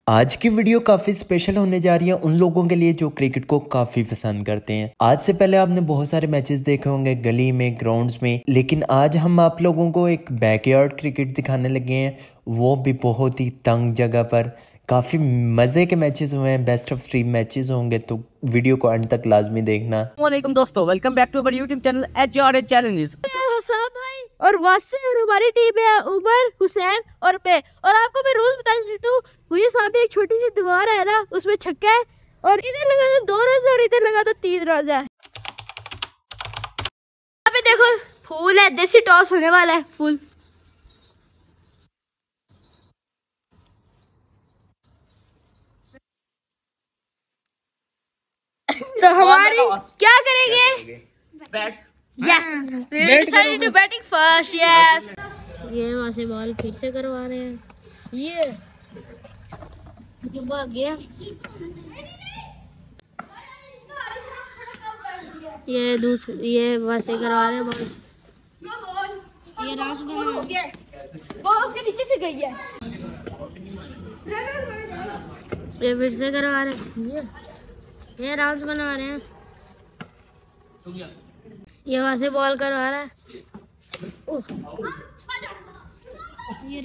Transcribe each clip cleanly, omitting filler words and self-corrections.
आज की वीडियो काफ़ी स्पेशल होने जा रही है उन लोगों के लिए जो क्रिकेट को काफ़ी पसंद करते हैं। आज से पहले आपने बहुत सारे मैचेस देखे होंगे गली में, ग्राउंड्स में, लेकिन आज हम आप लोगों को एक बैकयार्ड क्रिकेट दिखाने लगे हैं, वो भी बहुत ही तंग जगह पर। काफ़ी मज़े के मैचेस हुए हैं, बेस्ट ऑफ 3 मैचेस होंगे, तो वीडियो को अंत तक लाजमी देखना। वालेकुम दोस्तों, welcome back to our YouTube channel HRA challenges. Hasan भाई और वासे और हमारी टीम है उमर, हुसैन और मैं। और आपको मैं रूल्स बता देता हूँ। मुझे सामने एक छोटी सी दीवार है ना, उसमें छक्का है और इधर लगा तो 2 रन और इधर लगा तो 3 रन है। यहाँ पे देखो फूल है, देसी टॉस होने वाला है। फूल तो हमारी क्या करेंगे? Bat. Yes, we will decided to batting first. Yes. ये वहाँ से बॉल फिर से करवा रहे हैं। ये भाग गया। ये वहाँ से करवा रहे हैं बॉल। ये रास बना गया। बॉल उसके नीचे से गई है। ये फिर से करवा रहे हैं। ये रास बना रहे हैं। ये वहाँ से बॉल करवा रहा है। ये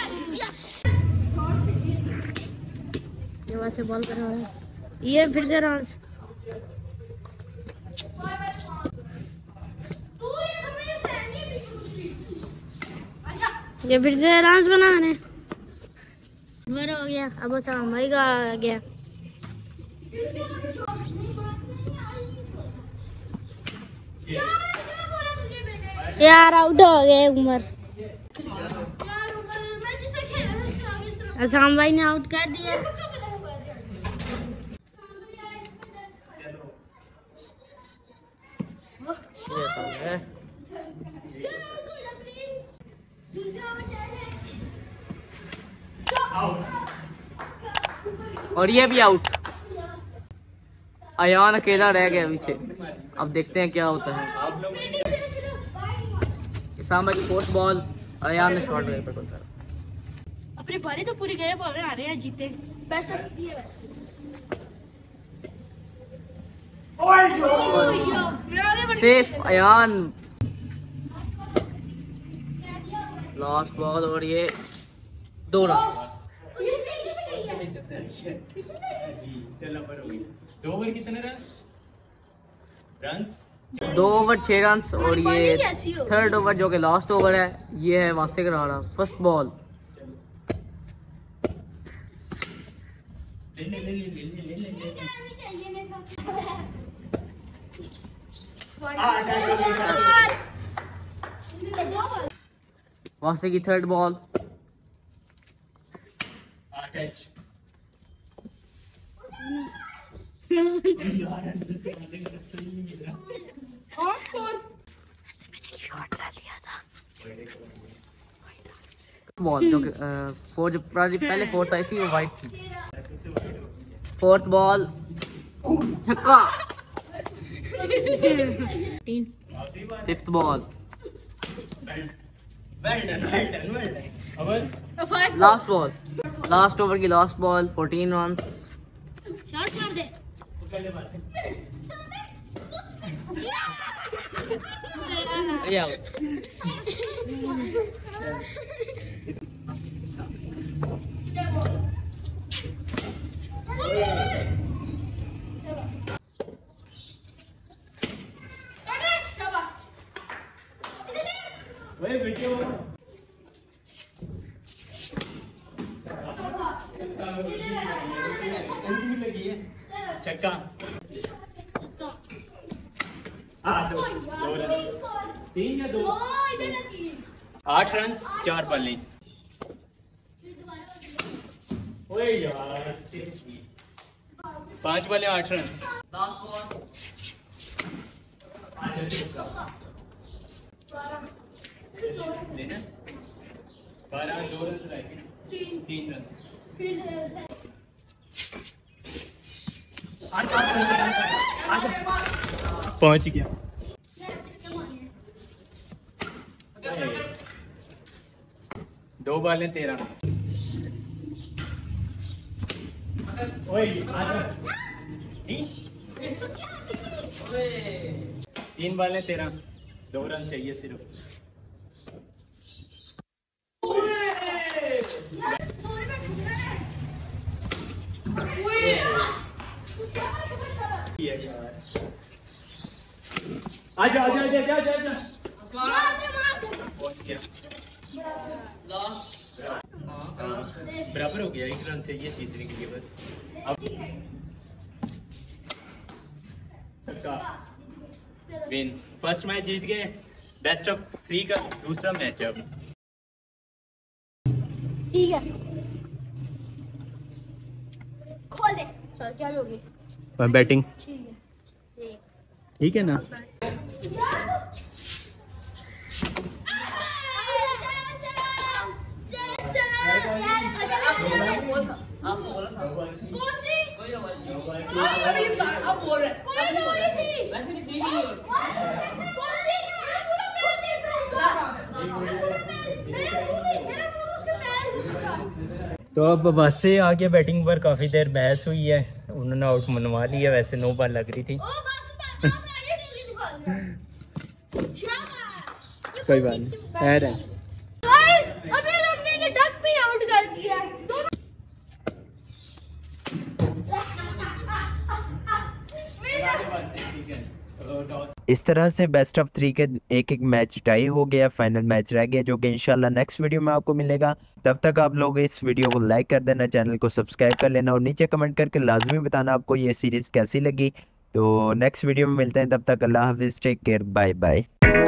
वहाँ से बॉल करवा रहा है। ये फिर से रन्स। ये फिर से रन्स बना रहे हैं। वर हो गया, अब शाम भाई का आ गया। यार आउट हो गए उमर। असाम भाई ने आउट कर दिया। और ये भी आउट। अयान अकेला रह गया पीछे। अब देखते हैं क्या होता है। सामने की फोर्थ बॉल और अयान ने शॉट ले पकड़ कर अपनी बारी तो पूरी गए, भावे आ रहे हैं जीते। बेस्ट ऑफ दिए सेफ अयान। लास्ट बॉल और ये 2 रन। 2 ओवर कितने रन्स? 2 ओवर 6 रन और ये थर्ड ओवर जो कि लास्ट ओवर है, ये है वासे करा रहा। फर्स्ट बॉल वासे की थर्ड बॉल। बॉल जो फोर जो पहले फोर्थ आई थी वो वाइट थी। फोर्थ बॉल छक्का। Fifth ball last ball. Last over की लास्ट बॉल 14 रन। शॉट मार दे। छक्का। 3 या 2? 8 रन 4 बल्ले। ओए यार 5 बल्ले 8 रन। लास्ट बॉल 12 2 रन रह गए। 3 रन। पहुंच गया। 2 बॉलें 13। ओए आजा। 3 बॉल है तेरा, 2 रन चाहिए सिर्फ। आजा आजा आजा आजा आजा। पहुंच गया। बराबर हो गया, 1 रन चाहिए जीतने के लिए बस। अब विन, फर्स्ट मैच जीत गए। बेस्ट ऑफ 3 का दूसरा मैच है अब। ठीक है, खोल दे। चल क्या लोगे? बैटिंग ठीक है ना? तो अब वैसे आगे बैटिंग पर काफ़ी देर बहस हुई है, उन्होंने आउट मनवा लिया। वैसे 9 बॉल लग रही थी। कोई बात नहीं, खैर है। गाइस अभी हमने डक पे आउट कर दिया। इस तरह से बेस्ट ऑफ 3 के एक मैच टाई हो गया। फाइनल मैच रह गया जो कि इंशाल्लाह नेक्स्ट वीडियो में आपको मिलेगा। तब तक आप लोग इस वीडियो को लाइक कर देना, चैनल को सब्सक्राइब कर लेना और नीचे कमेंट करके लाजमी बताना आपको ये सीरीज़ कैसी लगी। तो नेक्स्ट वीडियो में मिलते हैं, तब तक अल्लाह हाफिज़, टेक केयर, बाय बाय।